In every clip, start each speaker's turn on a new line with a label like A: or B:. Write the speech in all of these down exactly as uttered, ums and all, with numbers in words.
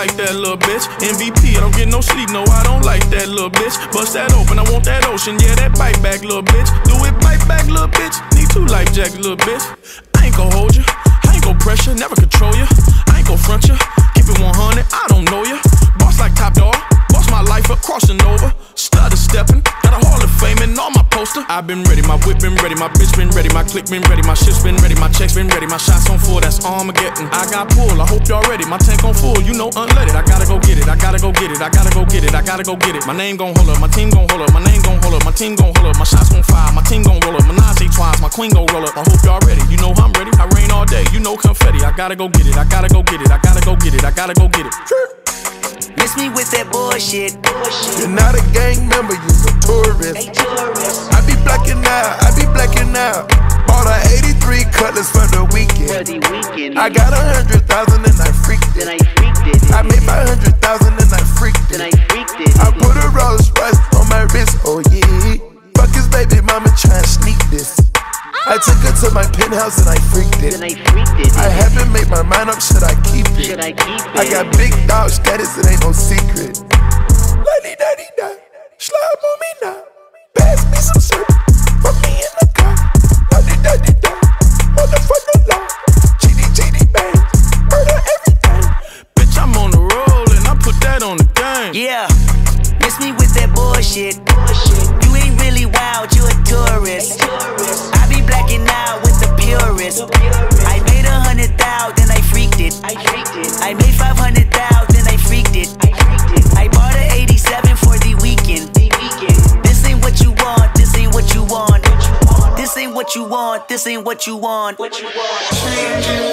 A: like that little bitch. M V P, I don't get no sleep, no, I don't like that little bitch. Bust that open, I want that ocean, yeah, that bite back, little bitch. Do it, bite back, little bitch. Need two life jackets, little bitch. I ain't gon' hold you, I ain't gon' pressure, never control you. I ain't gon' front you, keep it one hundred, I don't know you. Boss like Top Dog, boss my life up, crossing over. Stutter stepping, got a Hall of Fame and all my poster. I've been ready, my whip been ready, my bitch been ready, my click been ready, my shit's been ready, my checks been ready, my shots on full, that's Armageddon. I got pull, I hope y'all ready, my tank on full, you know unleaded. I gotta go get it, I gotta go get it, I gotta go get it, I gotta go get it. My name gon' hold up, my team gon' hold up, my name gon' hold up, my team gon' hold up, my shots gon' fire, my team gon' roll up, Menage twice, my queen gon' roll up. I hope y'all ready, you know I'm ready, I rain all day, you know confetti. I gotta go get it, I gotta go get it, I gotta go get it, I gotta go get it.
B: Miss me with that bullshit.
C: You're not a gang member, you're a tourist.
B: Hey, tourist.
C: I be blacking out, I be blacking out. Bought a eighty-three Cutlass for the weekend.
B: For the weekend.
C: I got a hundred thousand and I freaked it.
B: Then I freaked it.
C: I made my hundred thousand and I freaked it.
B: Then I freaked it.
C: I put a Rolls Royce on my wrist, oh yeah. Fuck his baby mama tryna sneak this. I took her to my penthouse and I freaked it.
B: Then I freaked it.
C: I haven't made my mind up, should I keep it?
B: Should I keep it?
C: I got big dog status, it ain't no secret. La-dee-da-dee-da, slide on me now. Pass me some syrup, put me in the car. La-dee-da-dee-da, motherfucker law. G D G D bang, murder everything.
A: Bitch, I'm on the roll and I put that on the game.
B: Yeah, miss me with that bullshit. bullshit. You ain't really wild, you a tourist. I be blacking out with the purist. I made a hundred thousand, then I freaked it. I freaked it. I made five hundred thousand, then I freaked it. I freaked it. I bought an eighty-seven for the weekend. The weekend. This ain't what you want. This ain't what you want. This ain't what you want. This ain't what you want. What you want? Change you.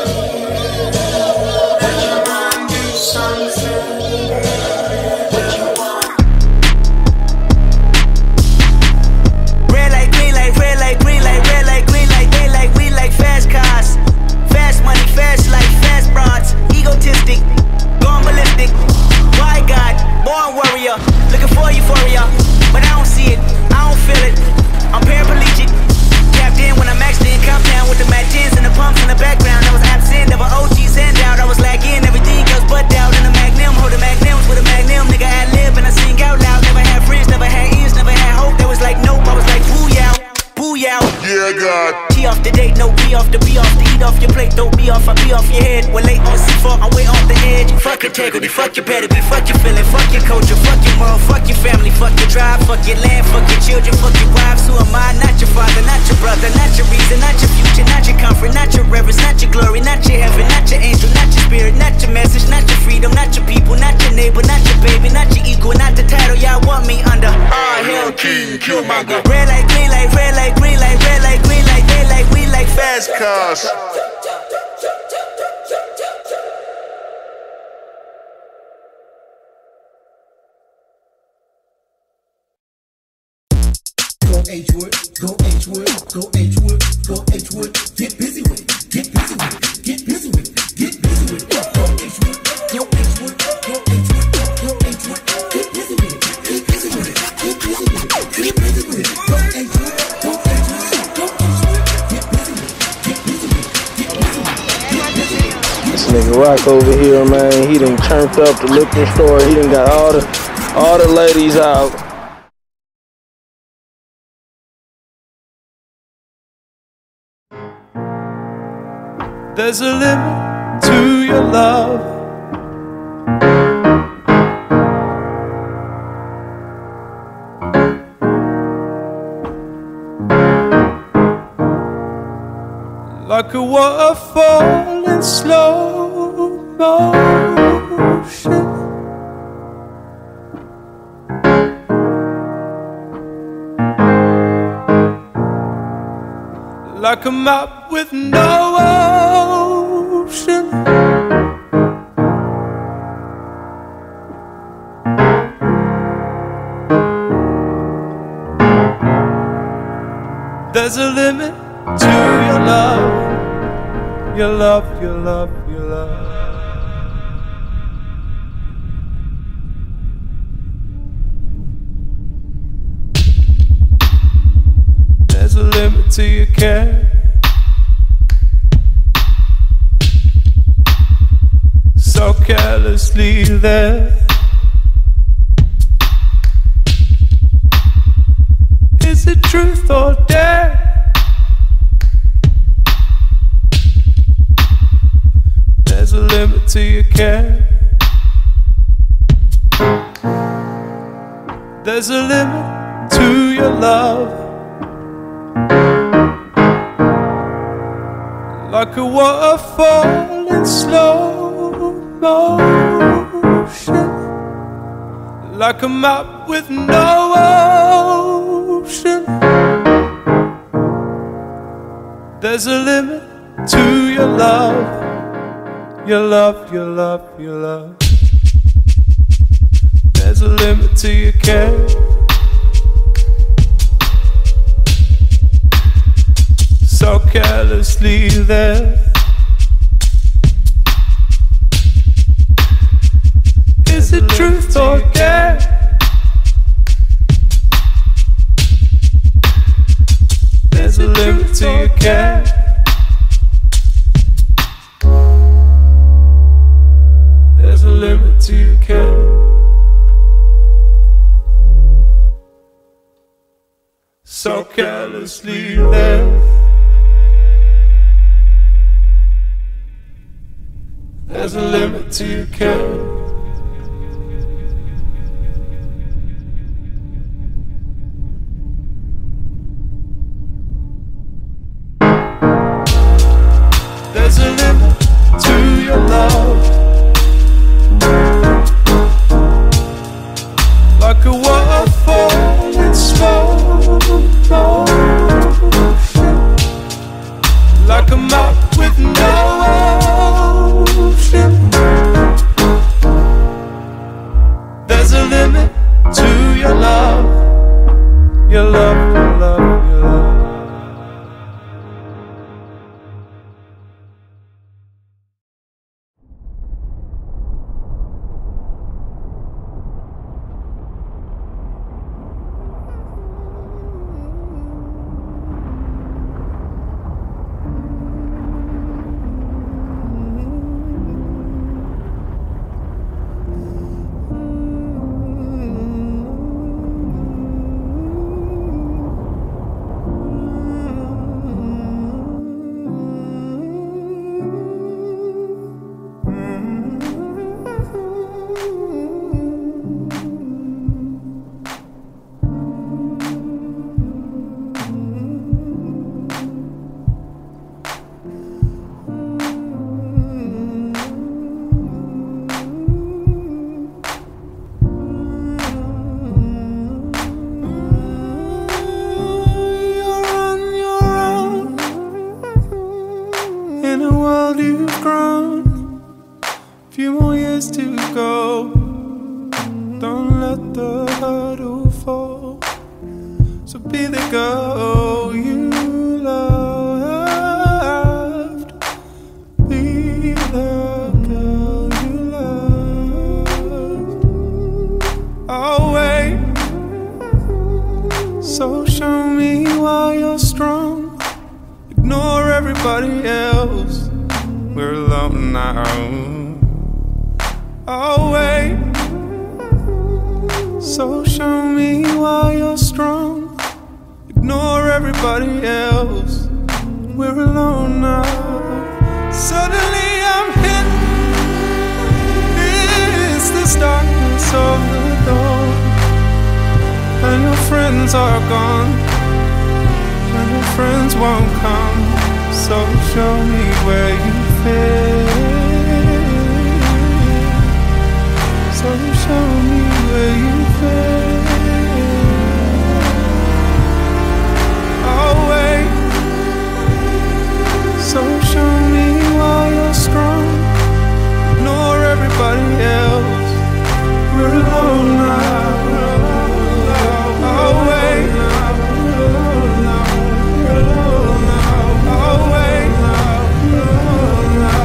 B: What you want? Do something. Egotistic, going ballistic. Why God, born warrior, looking for euphoria, but I don't see it, I don't feel it. I'm paraplegic, tapped in when I maxed in, compound with the matches and the pumps in the background. I was absent, never O Gs hand out. I was lagging, everything else but out in the magnum, holding magnums with a magnum. Nigga ad lib and I sing out loud. Never had friends, never had ears, never had hope. There was like nope, I was like booyah, booyah.
C: Yeah, God.
B: T off the date, no be off the be off the eat off your plate, don't be off, I be off your head. We're late on C four, I'm way off the edge. Fuck integrity, fuck your pedigree, fuck your feeling, fuck your culture, fuck your mom, fuck your family, fuck your tribe, fuck your land, fuck your children, fuck your wives. Who am I? Not your father, not your brother, not your reason, not your future, not your comfort, not your reverence, not your glory, not your heaven, not your angel, not your spirit, not your message, not your freedom, not your people, not your neighbor, not your baby, not your equal, not the title y'all want me under. Ah, hell, king, killmonger. Red light, green light, red light, green light, red light, green light, they like, we like fast cars.
D: Go H-Wood, go H-Wood, go H-Wood, go H-Wood. Get busy with it, get busy with it, get busy with it, get busy with it. Go H-Wood, go H-Wood, go H-Wood, go H-Wood. Get busy with it, get busy with it, get busy with it, get busy with it. Go H-Wood, go H-Wood, go H-Wood. Get busy with it, get busy with it, get busy with it, get busy with it.
E: This nigga Rock over here, man, he done turned up the liquor store. He done got all the all the ladies out.
F: There's a limit to your love. Like a waterfall in slow motion. Like a map with no ocean. There's a limit to your love, your love, your love, your love. There's a limit to your care. so carelessly there. Is it truth or dare? There's a limit to your care. There's a limit to your love. Like a waterfall in slow motion, like a map with no ocean. There's a limit to your love. Your love, your love, your love. There's a limit to your care. So carelessly there. Is it truth or dare? There's a limit to your care. There's a limit to your care. So carelessly there. There's a limit to your care. There's a limit to your love. Like a waterfall in slow motion, like a map with no ocean. There's a limit to your love. Your love, your love, your love.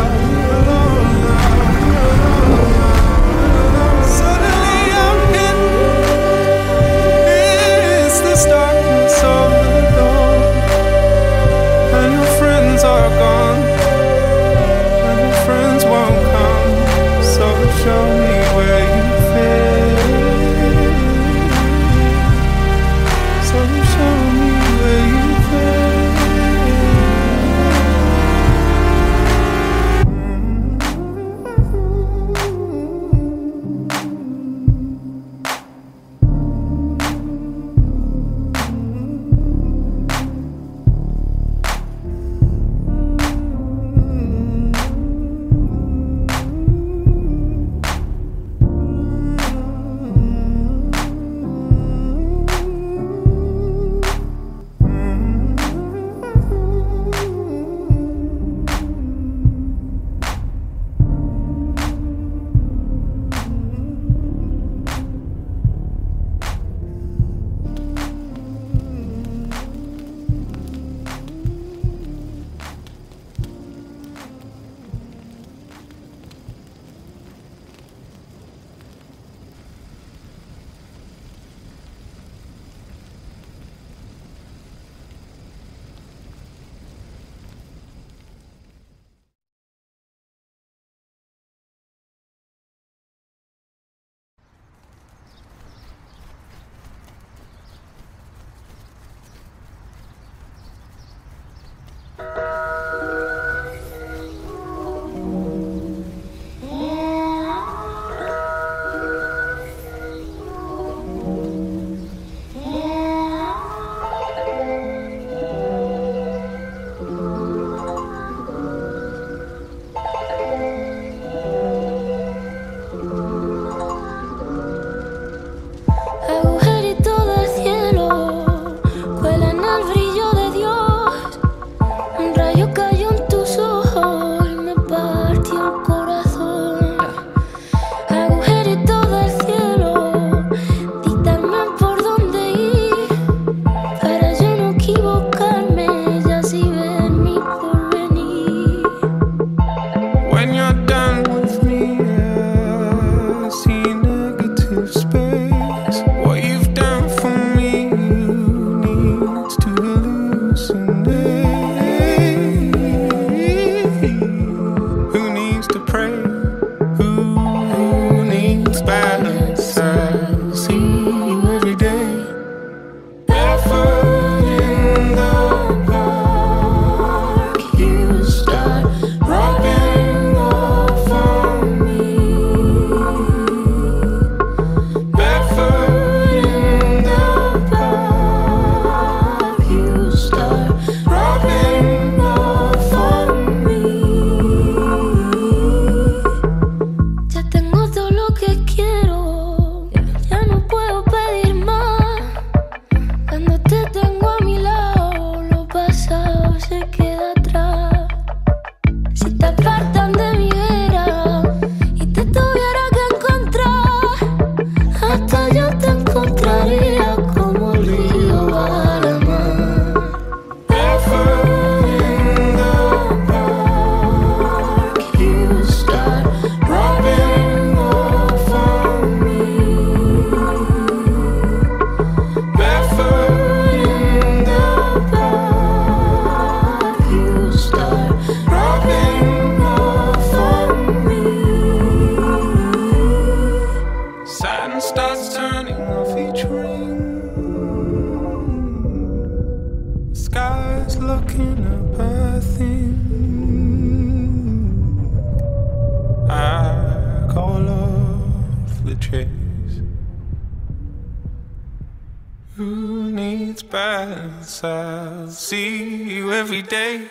G: Suddenly I'm hit
F: gets past, I'll see you every day.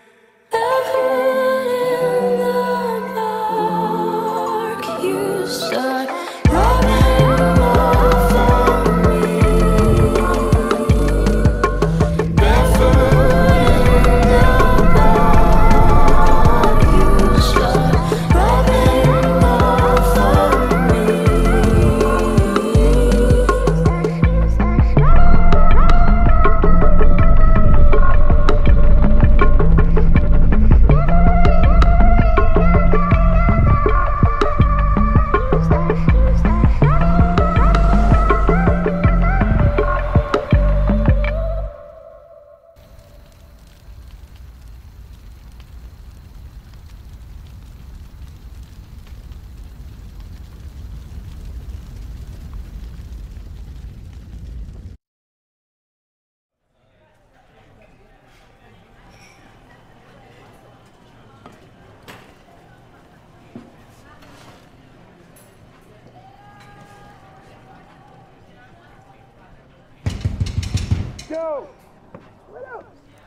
G: Yo, what up?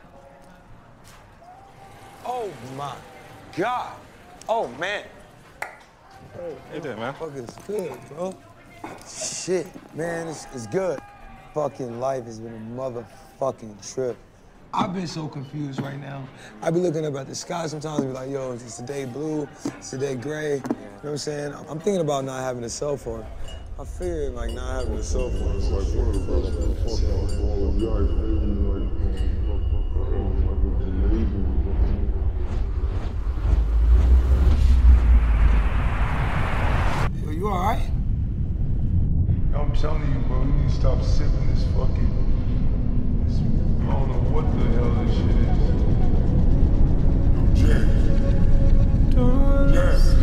G: Oh my God. Oh man.
F: Hey, hey there, man.
G: Fucking good, bro. Shit, man, it's, it's good. Fucking life has been a motherfucking trip. I've been so confused right now. I be looking up at the sky sometimes and be like, yo, is today blue? Is today gray? You know what I'm saying? I'm thinking about not having a cell phone. I figured like not having a cell phone is like one of the best Yo, you all right?
H: I'm telling you, bro, you need to stop sipping this fucking, this, I don't know what the hell this shit is. Yo, Jay. Jay.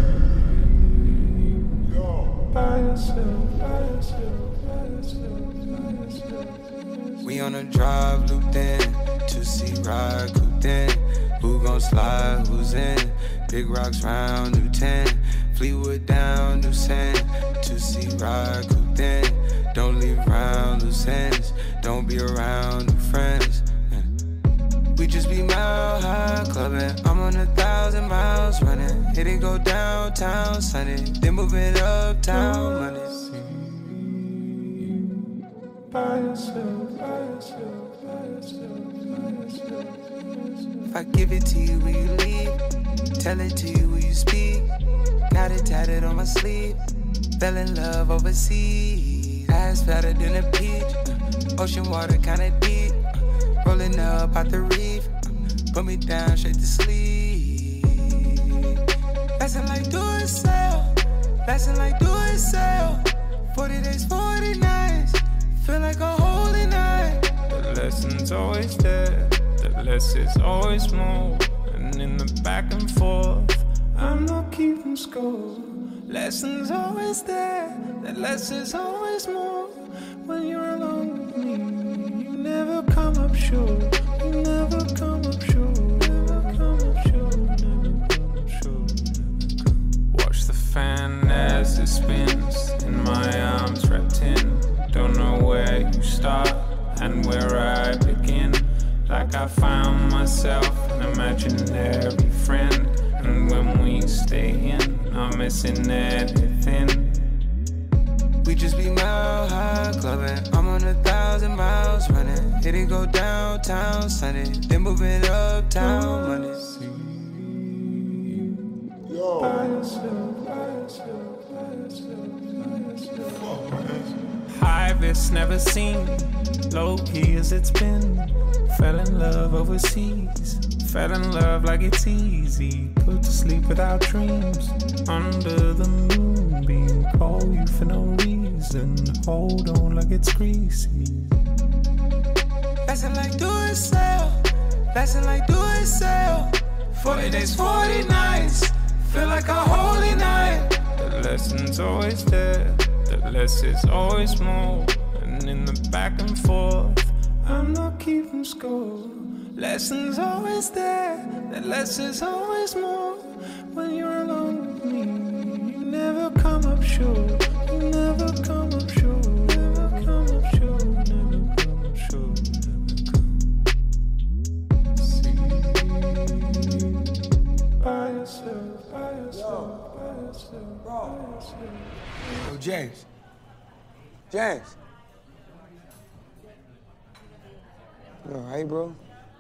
H: Yo.
F: By yourself, by yourself, by yourself, by yourself.
I: We on a drive, looped in, two seat ride, cooped in. Who gon' slide, who's in? Big rocks round, new ten. Fleetwood down, new sand. Two seat ride, cooped in. Don't leave around loose ends. Don't be around new friends. Yeah. We just be mile high clubbing. I'm on a thousand miles running. Hit it go downtown Sunday. Then move it uptown Monday.
F: By yourself, by yourself, by yourself, by yourself.
I: If I give it to you, will you leave? Tell it to you, will you speak? Got it tatted on my sleeve. Fell in love overseas. Eyes fatter than a peach. Ocean water kinda deep. Rolling up out the reef. Put me down straight to sleep. Lesson like do it sell. Lesson like do it sell. forty days, forty nights. Feel like a holy night.
F: The lesson's always there. The less is always more. And in the back and forth, I'm not keeping score. Lessons always there. The less is always more. When you're alone with me, you never come up short. You never come up short. Never come up short. Never come up short. Watch the fan as it spins. In my arms wrapped in. Don't know where you start and where I begin. Like I found myself an imaginary friend. And when we stay in, I'm missing everything.
I: We just be mile high clubbing. I'm on a thousand miles running. Hit it go downtown Sunday. Then move it uptown Monday.
H: Yo.
F: By yourself, by yourself, by yourself, by yourself. High risk never seen, low key as it's been. Fell in love overseas. Fell in love like it's easy. Put to sleep without dreams. Under the moonbeam. Call you for no reason. Hold on like it's greasy.
I: Lesson like do it sell. Lesson like do it sell. forty days, forty nights. Feel like a holy night.
F: The lesson's always there. The less is always more. And in the back and forth, I'm not keeping score. Lessons always there. The less is always more. When you're alone with me, you never come up short. You never come up short. Never come up short. Never come up short.
G: James. James. You all right, bro?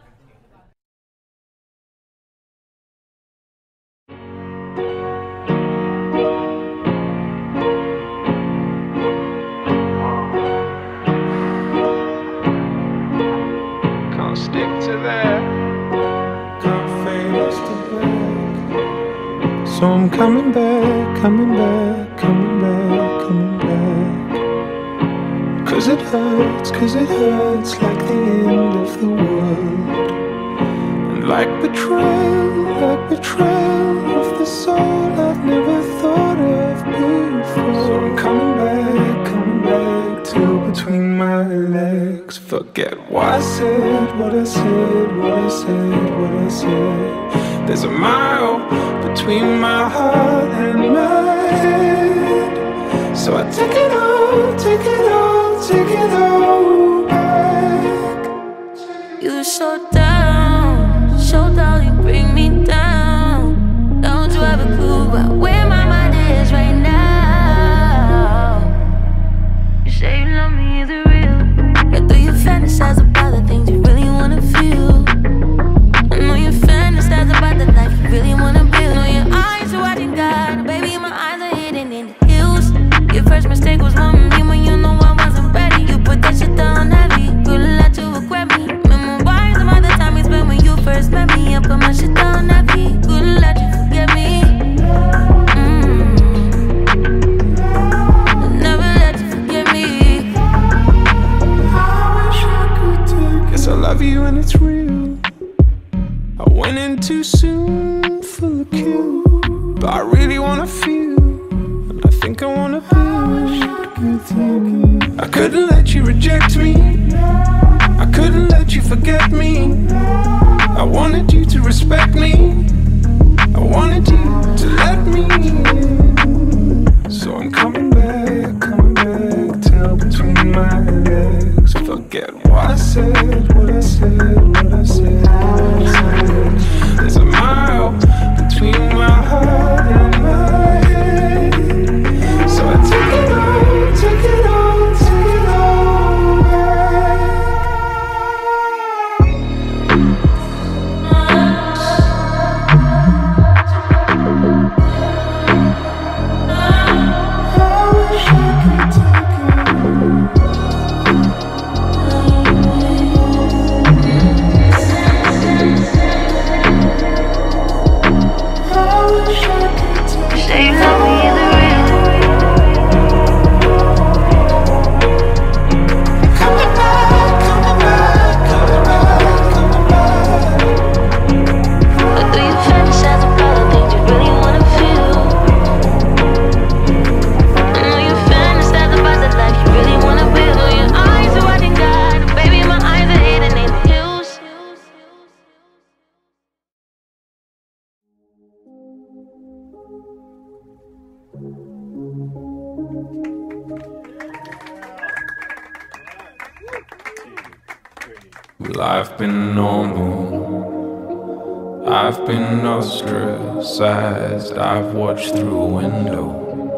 F: Can't stick to that. Can't face to black. So I'm coming back, coming back, coming back, coming back. Cause it hurts, cause it hurts like the end of the world. And like betrayal, like betrayal of the soul I've never thought of before. So I'm coming back, coming back till between my legs. Forget what I said, what I said, what I said, what I said. There's a mile between my heart and my head. So I take it all, take it all, take it all back.
J: You so down, so down, you bring me down. Don't you have a clue about where my mind is right now? You say you love me, is it real? Or do you fantasize about the things you really wanna feel? I know you fantasize about the life you really wanna build. Know your eyes are watching God, baby, my eyes are hidden in the hills. Your first mistake was loving me when you know I wasn't ready. You put that shit down heavy, couldn't let you regret me. Memories about the time we spent when you first met me. I put my shit down heavy, couldn't let you forget me. Mm. Never let you forget me.
F: I wish I could take. Guess I love you and it's real. I went in too soon for the kill, but I really wanna feel, and I think I wanna build with you. I couldn't let you reject me, I couldn't let you forget me. I wanted you to respect me, I wanted you to let me in. So I'm coming back, coming back till between my legs. Forget what I said, what I said, what I said, what I said. There's a mile between my heart and my head. So I take it all, take it all, take it all back. I wish I could take it.
J: Say you love me, is it real?
F: Coming back, coming back, coming back, coming back.
J: Or do you fantasize about the things you really wanna feel? I know you fantasize about the life you really wanna build. Your eyes are watching God, baby, my eyes are hidden in the hills.
F: Life been normal, I've been ostracized, I've watched through a window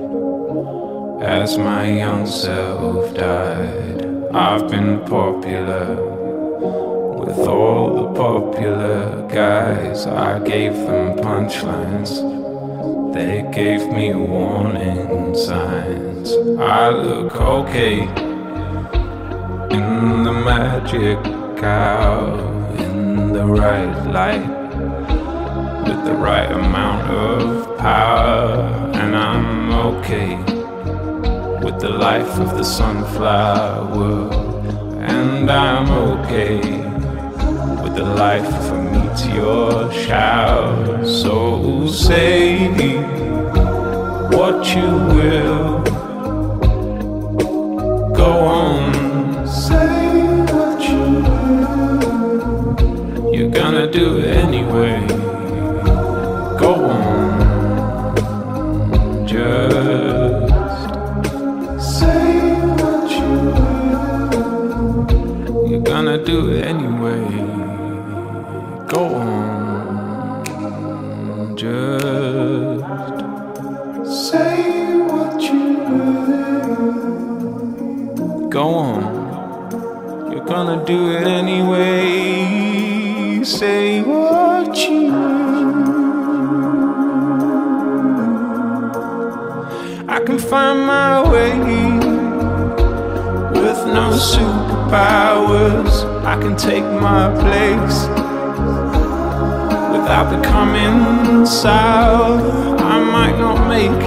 F: as my young self died. I've been popular with all the popular guys. I gave them punchlines, they gave me warning signs. I look okay in the magic hour, in the right light, with the right amount of power. And I'm okay with the life of the sunflower, and I'm okay with the life of a meteor shower. So say what you will, go on, say what you will, you're gonna do it anyway. Go on, just say what you will, you're gonna do it anyway. Go on, just say what you will. Go on, you're gonna do it anyway. Say what you will. I can find my way with no superpowers. I can take my place without becoming sour. I might not make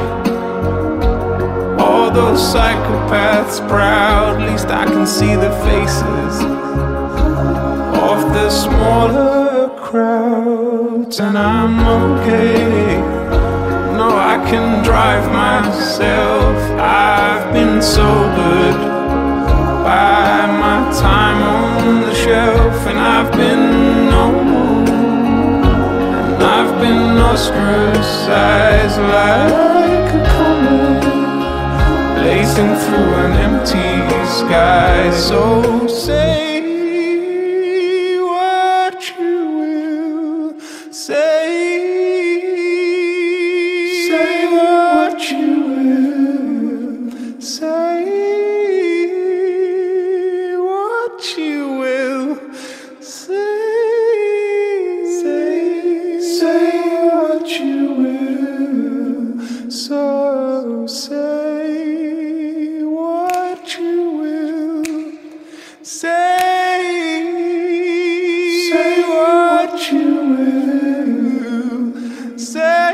F: all those psychopaths proud. At least I can see the faces of the smaller crowds, and I'm okay. No, I can drive myself. I've been so good by my time on the shelf, and I've been known, and I've been ostracized like a comet blazing through an empty sky. So say what you will, say, say what you will, say what you will, say, say, say what you will, so say what you will, say, say what you will, say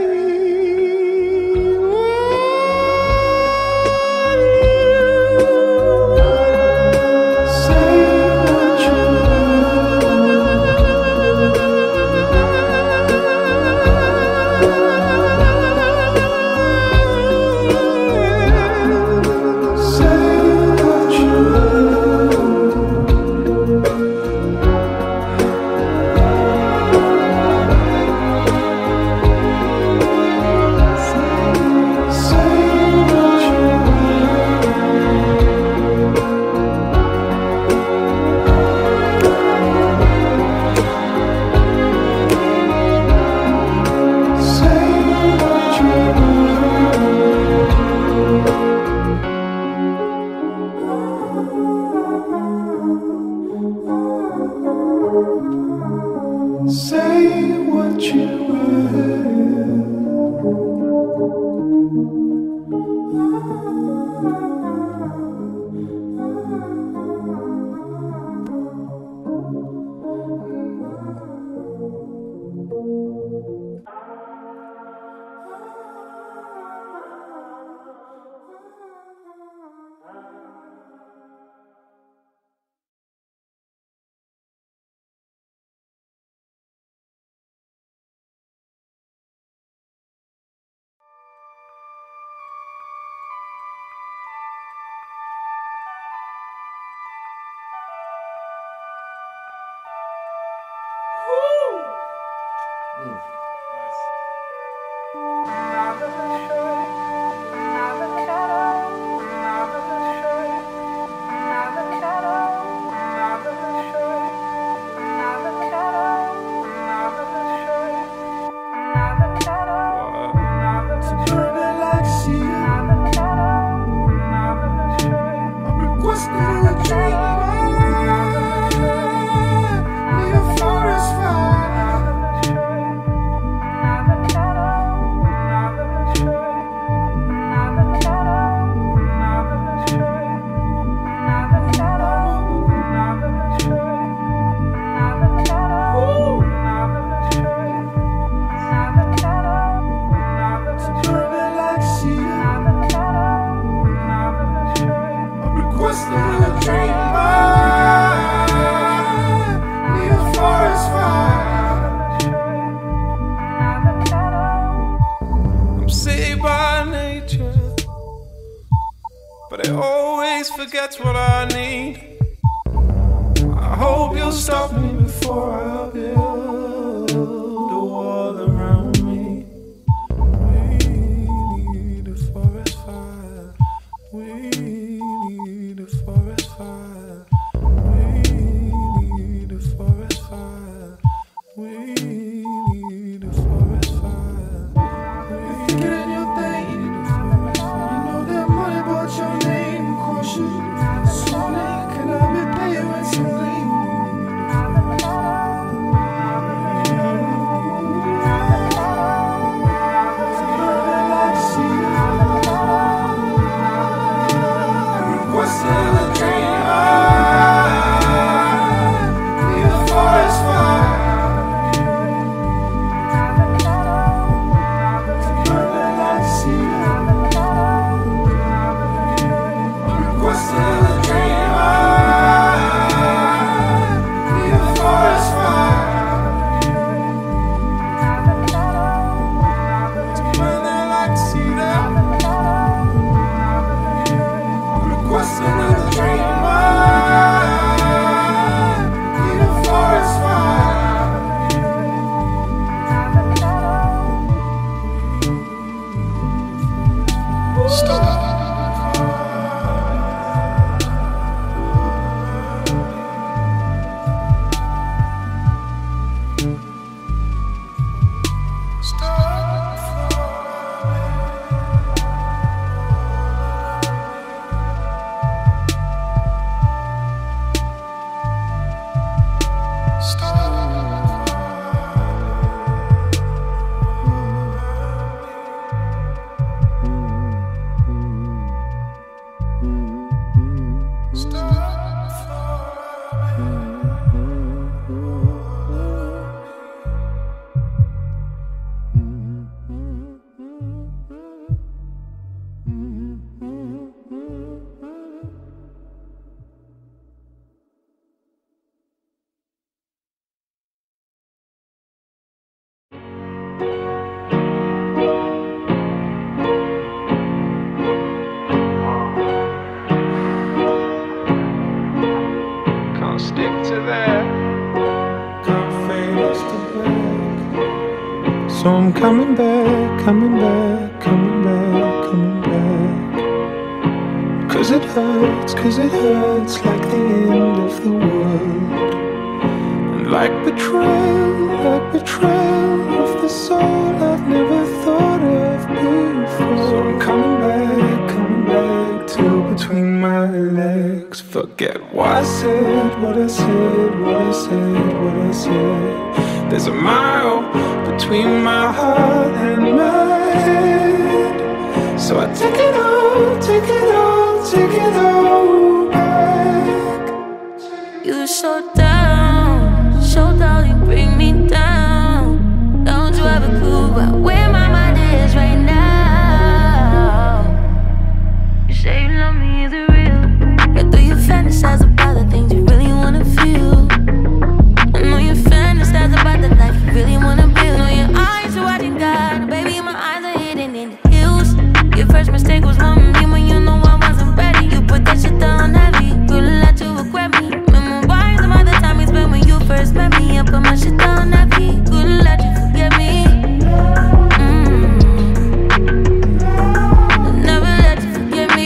F: but it always forgets what I need. I hope you'll stop me before I build a wall around me. We need a forest fire. We need a forest fire. We need a forest fire. We need a forest fire. If you get in your thing, you need a forest fire. You know that money bought your name, of course you. still a dreamer. Be a forest fire. Burning like cedar. We're still a dreamer. Be a forest fire. Burning like cedar. Request another dreamer. Be a forest fire. Stop. Can't stick to that. Can't fade us to black. So I'm coming back, coming back, coming back, coming back. Cause it hurts, cause it hurts like the end of the world. And like betrayal, like betrayal of the soul I've never thought of before. So I'm coming back, coming back till between my legs. Forget what I said, what I said, what I said, what I said. There's a mile between my heart and my head. So I take it all, take it all, take it all back.
J: You so down, so down, you bring me down. Don't you have a clue about where my mind is right now? You say you love me, is it real? But do you fantasize about the things you really wanna feel? I know you fantasize about the life you really wanna build. Know your eyes are what you got, baby, my eyes are hidden in the hills. Your first mistake was loving me when you know I wasn't ready. You put that shit down heavy, couldn't let you regret me. Memories about the time we spent when you first met me. I put my shit down heavy, couldn't let you forget me. Mm. Never let you forget me.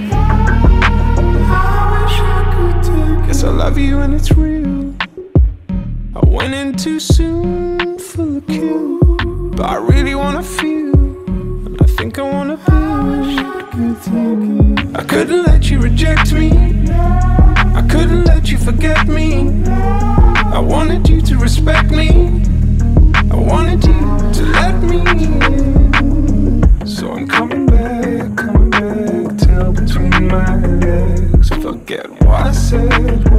F: I wish I could take. Guess I love you and it's real. I went in too soon for the kill, but I really wanna feel, and I think I wanna build. I couldn't let you reject me, I couldn't let you forget me. I wanted you to respect me, I wanted you to let me in. So I'm coming back, coming back till between my legs. Forget what I said,